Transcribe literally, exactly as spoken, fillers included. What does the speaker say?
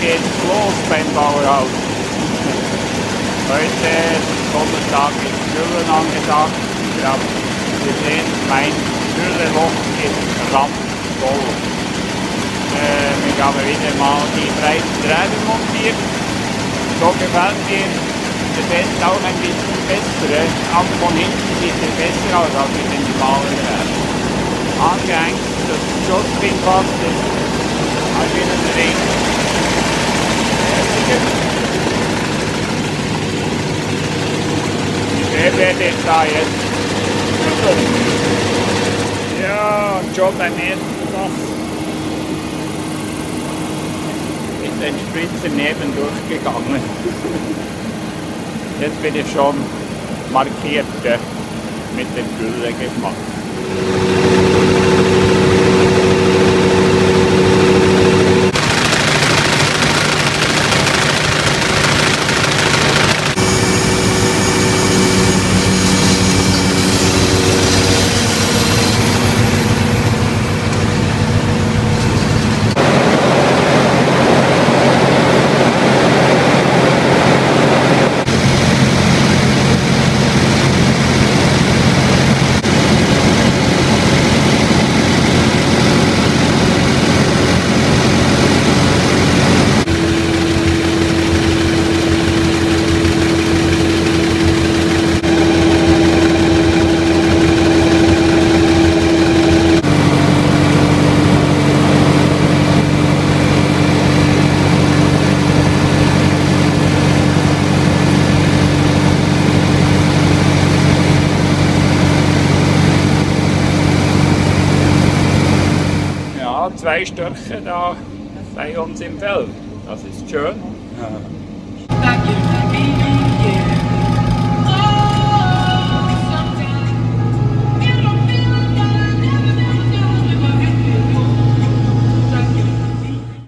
geht es los beim Bauerhaus. Heute, Donnerstag, ist Füllen angesagt. Ja, wir sehen, mein Fülleloch ist randvoll. Äh, ich habe wieder mal die breiten Träger montiert. So gefällt mir der Best auch ein bisschen besser. Auch von hinten sieht er besser aus als mit den schmalen Trägern. Angehängt, das Schutzbein passt, ist ein bisschen Ring. Der wird jetzt da jetzt. Ja, und schon beim ersten Pass ist ein Spritzer neben durchgegangen. Jetzt bin ich schon markiert äh, mit dem Füllegeschmack. Zwei Stücke da bei uns im Feld. Das ist schön. Ja.